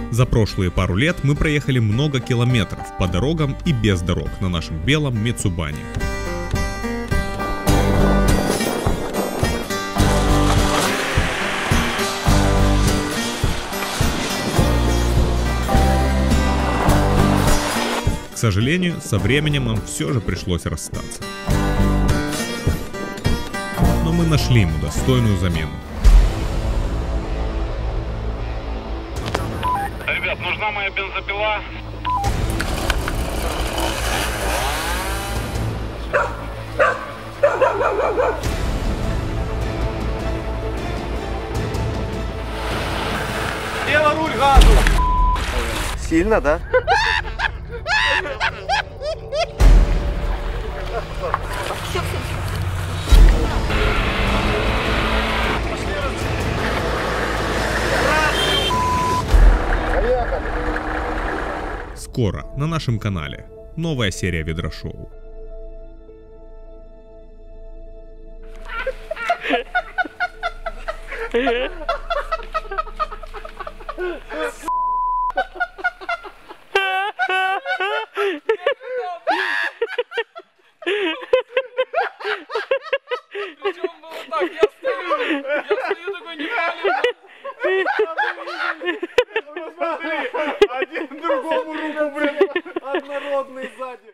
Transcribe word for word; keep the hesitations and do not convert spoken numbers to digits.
За прошлые пару лет мы проехали много километров по дорогам и без дорог на нашем белом Мицубане. К сожалению, со временем нам все же пришлось расстаться. Но мы нашли ему достойную замену. Ребят, нужна моя бензопила. Лево руль, газу! Сильно, да? Скоро на нашем канале новая серия ведрошоу. Ha